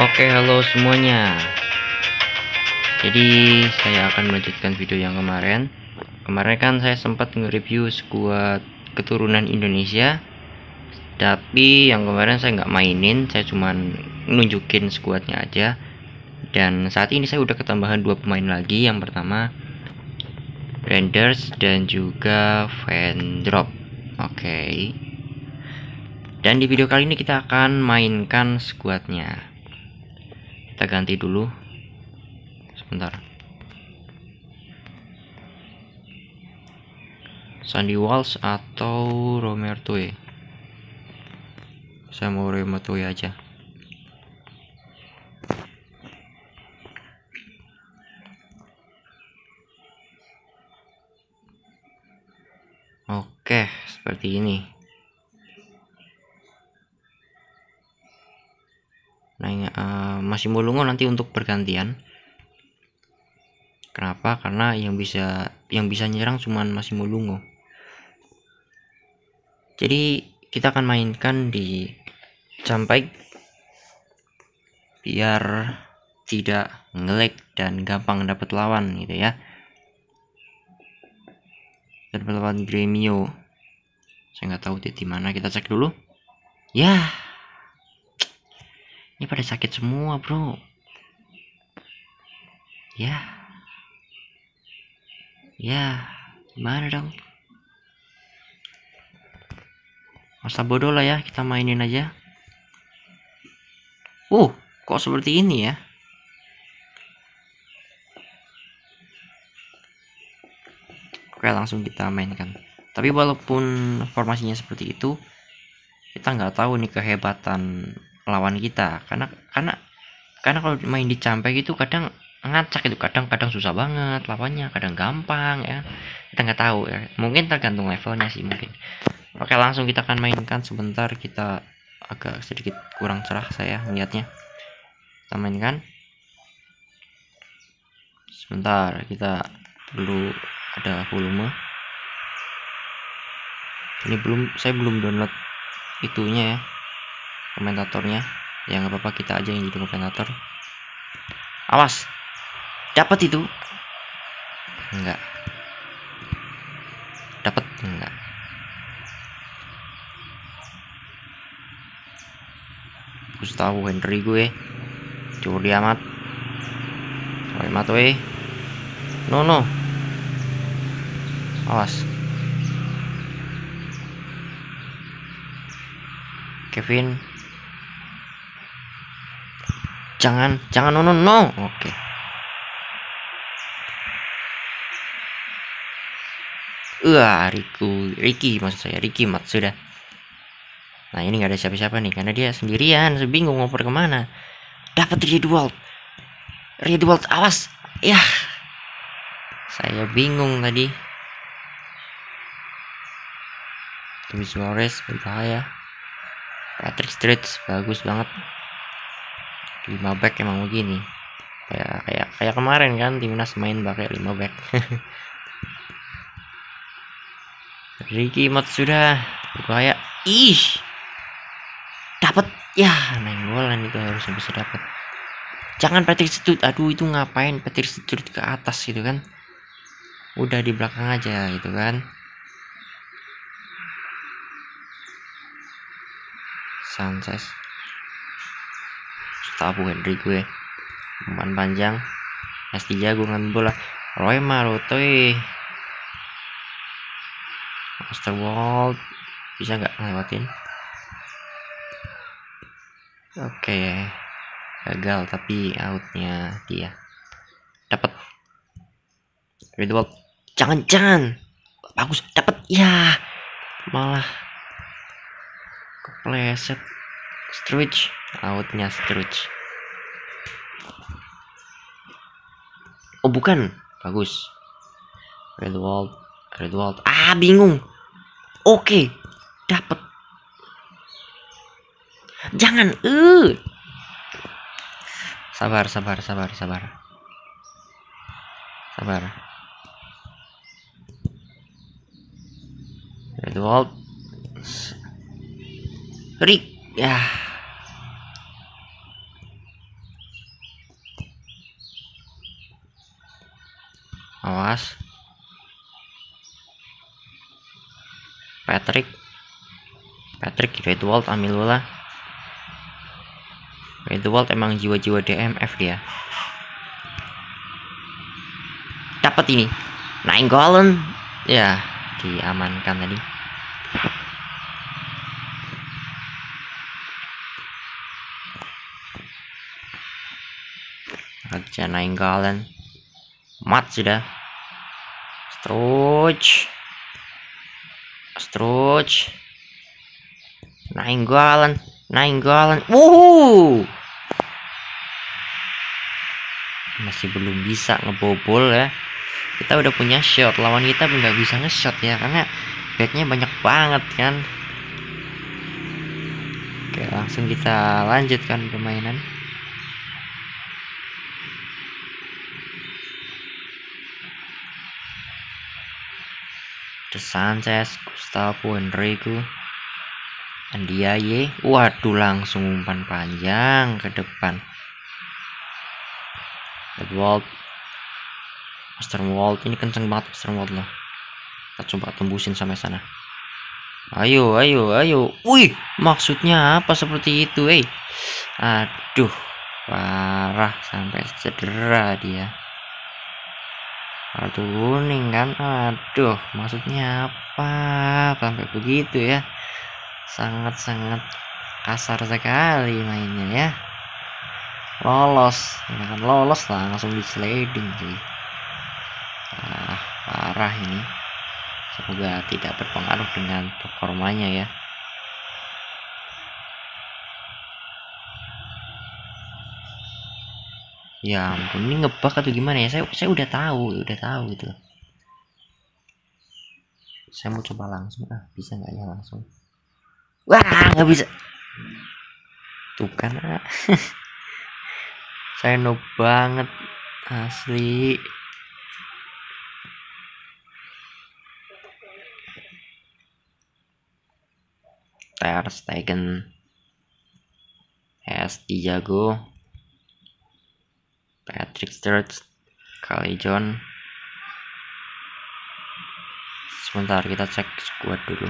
Oke, halo semuanya. Jadi saya akan melanjutkan video yang kemarin. Kemarin kan saya sempat nge-review skuad keturunan Indonesia, tapi yang kemarin saya nggak mainin, saya cuman nunjukin skuadnya aja. Dan saat ini saya udah ketambahan 2 pemain lagi. Yang pertama Renders dan juga Van Drop. Oke. Dan di video kali ini kita akan mainkan skuadnya. Kita ganti dulu sebentar. Sandy Walsh atau Roberto? Saya mau Roberto aja. Oke, seperti ini. Nah, masih Mulungo nanti untuk bergantian. Kenapa? Karena yang bisa nyerang cuman masih Mulungo. Jadi kita akan mainkan di Campaign biar tidak ngelag dan gampang dapat lawan gitu ya. Dan lawan Gremio. Saya nggak tahu di mana, kita cek dulu. Ya. Ini pada sakit semua, bro. Ya. Ya, gimana dong? Masa bodoh lah ya, kita mainin aja. Kok seperti ini ya? Oke, langsung kita mainkan. Tapi walaupun formasinya seperti itu, kita nggak tahu nih kehebatan lawan kita. Karena kalau main di Campek itu kadang ngacak, itu kadang susah banget lawannya, kadang gampang ya. Kita nggak tahu ya. Mungkin tergantung levelnya sih mungkin. Oke, langsung kita akan mainkan. Sebentar, kita agak sedikit kurang cerah saya melihatnya. Kita mainkan. Sebentar, kita perlu ada volume. Ini saya belum download itunya ya, komentatornya. Ya nggak apa-apa, kita aja yang jadi komentator. Awas, dapat itu? Enggak. Dapat enggak? Gustavo Henry gue. Curi amat. Amat weh. No. Awas. Kevin. Jangan no. Oke. Ricky maksud saya, Ricky Matsuda. Nah, ini nggak ada siapa-siapa nih karena dia sendirian. Saya bingung ngoper kemana. Dapat Redwald, awas. Ya. Saya bingung tadi. Luis Suarez berbahaya. Patrick Street bagus banget. 5 back emang begini. Kayak kemarin kan timnas main pakai 5 back. Ricky Matsuda berbahaya. Dapat ya, nenggolan itu harusnya bisa dapat. Jangan Patrick Street. Aduh, itu ngapain Patrick Street ke atas gitu kan? Udah di belakang aja gitu kan. Sanchez, Gustavo Henry gue, umpan panjang, pasti jago ngambil bola. Roy Marotoy, Master Wall, bisa nggak ngelewatin? Oke, gagal tapi outnya dia. Dapat. Redwald, jangan, bagus, dapat ya, malah kepleset. Sturridge, outnya Sturridge. Oh bukan, bagus. Redwald. Bingung. Oke, dapat. Jangan. Sabar. Redwald. Rick, ya. pas. Patrick Redwald ambil bola. Redwald emang jiwa-jiwa DMF dia. Dapat ini. Nainggolan. Ya, diamankan tadi. Raja Nainggolan. Mat sudah. Stroch. Nainggolan. Masih belum bisa ngebobol ya. Kita udah punya shot, lawan kita nggak bisa nge-shot ya karena backnya banyak banget kan. Oke, langsung kita lanjutkan permainan. De Sanchez, Gustavo Henrique, Ndiaye. Waduh, langsung umpan panjang ke depan. Westerwald ini kenceng banget Westerwald loh. Kita coba tembusin sampai sana. Ayo. Wih, maksudnya apa seperti itu, Aduh, parah sampai cedera dia. Kartu kuning kan. Aduh, maksudnya apa sampai begitu ya. Sangat-sangat kasar sekali mainnya ya. Lolos lah, langsung di sliding sih. Parah ini. Semoga tidak berpengaruh dengan performanya ya. Ya ampun, ini ngebug atau gimana ya? Saya udah tahu gitu. Saya mau coba langsung. Bisa nggak ya langsung? Wah, nggak bisa. Tuh kan. Saya noob banget asli. Ter Stegen, Diego, Patrick Sturridge, John. Sebentar, kita cek squad dulu.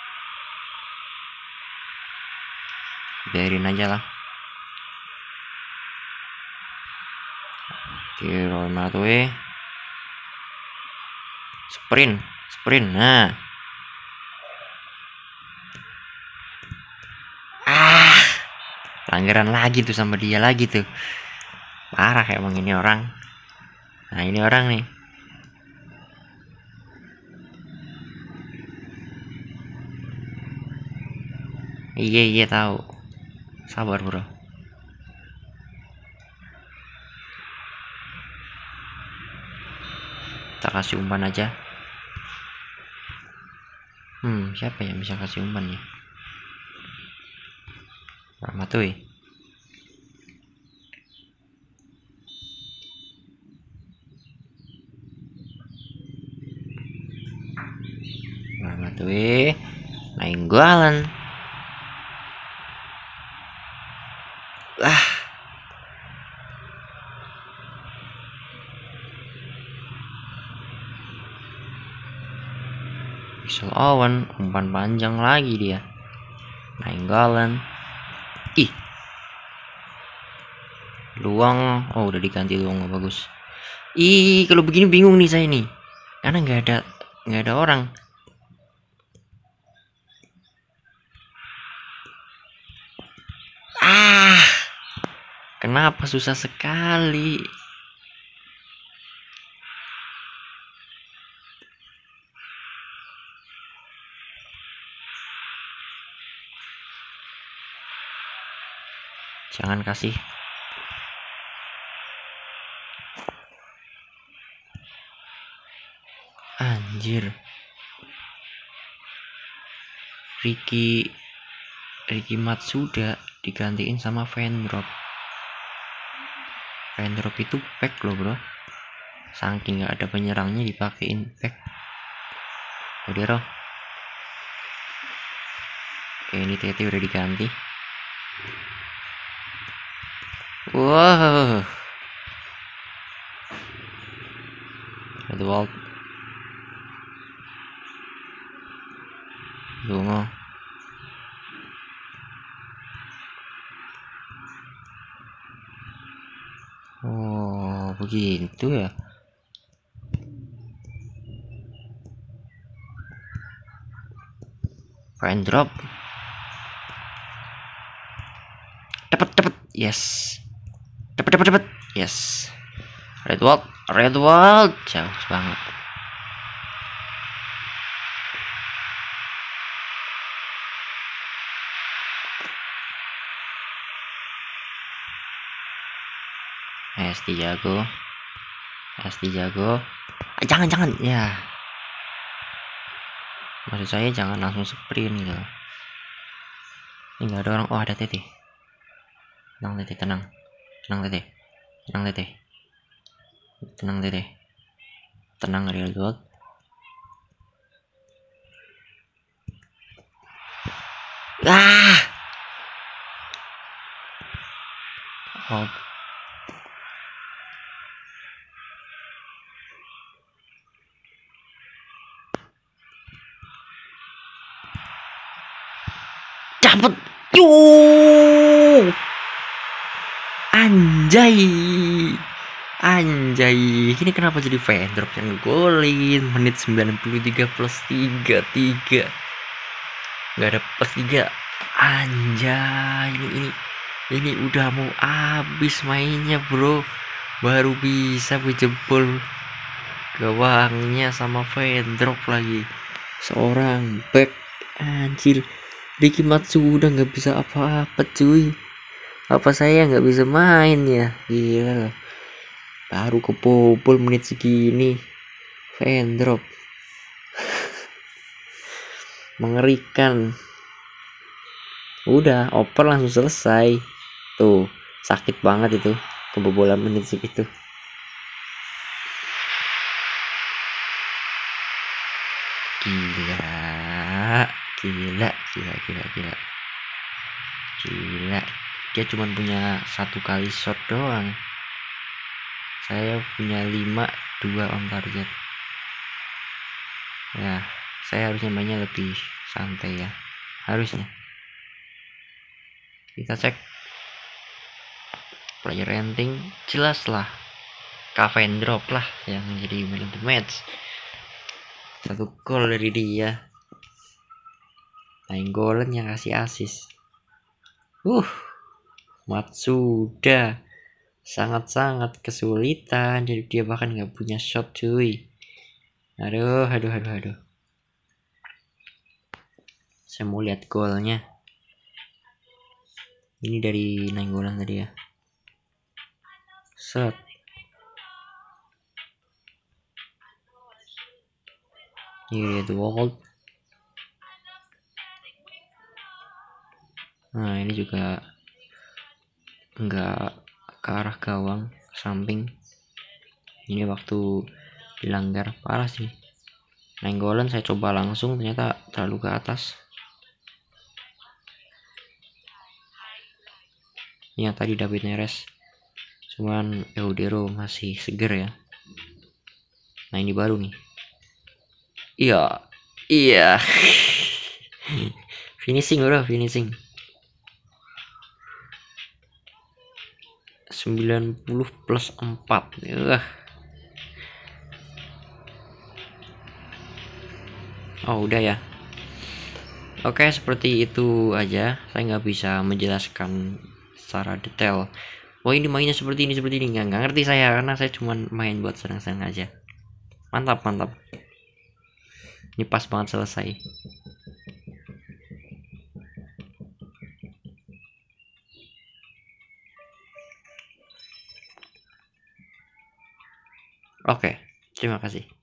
Biarin aja lah. Roy Matue. Sprint. Nah. Pelanggaran lagi tuh sama dia lagi tuh. Parah emang ini orang. Nah, ini orang nih. Iya tahu. Sabar, bro. Kita kasih umpan aja. Siapa yang bisa kasih umpan ya? Ramatui. Nainggolan. Pixel Owen, umpan panjang lagi dia. Nainggolan. Luang. Oh, udah diganti luang, bagus. Kalau begini bingung nih saya nih. Karena nggak ada orang. Kenapa susah sekali? Jangan kasih. Anjir. Ricky Matsuda digantiin sama Vendrop. Vendrop itu back loh, bro. Saking nggak ada penyerangnya dipakein back. Udah. Oke, ini TT udah diganti. Wow. Edward Dungo. Oh begitu ya. Fine drop. Dapat. Yes. Dapat. Yes. Redwald jauh banget. SD jago. Jangan ya. Maksud saya jangan langsung sprint gitu. Ini nggak ada orang. Oh ada Tete. Tenang Tete. Tenang Real Gold. Oh. Dapat. Anjay, ini kenapa jadi Vendrop yang golin menit 93 plus 3 nggak ada plus 3. Anjay, ini udah mau habis mainnya bro, baru bisa jebol gawangnya sama Vendrop lagi seorang back. Anjir, Ricky Matsuda nggak bisa apa-apa cuy. Apa saya nggak bisa main ya? Gila, baru kebobol menit segini Vendrop. Mengerikan. Udah oper langsung selesai tuh, sakit banget itu kebobolan menit segitu. Gila, dia cuma punya 1 kali shot doang, saya punya 5, 2 on target. Ya saya harusnya mainnya lebih santai ya, harusnya. Kita cek player rating, jelas lah Vendrop lah yang menjadi man of the match. 1 gol dari dia, golnya yang kasih assist. Matsuda sangat-sangat kesulitan, jadi dia bahkan nggak punya shot cuy. Aduh. Saya mau lihat golnya. Ini dari Nainggolan tadi ya. Set. Ini Edward. Nah ini juga nggak ke arah gawang, samping. Ini waktu dilanggar parah sih. Nainggolan saya coba langsung, ternyata terlalu ke atas. Ini yang tadi David Neres, cuman Eudero masih seger ya. Nah ini baru nih. Iya. finishing 90 plus 4. Oh udah ya. Oke, seperti itu aja. Saya nggak bisa menjelaskan secara detail. Oh ini mainnya seperti ini nggak ngerti saya, karena saya cuma main buat senang-senang aja. Mantap. Ini pas banget selesai. Oke, terima kasih.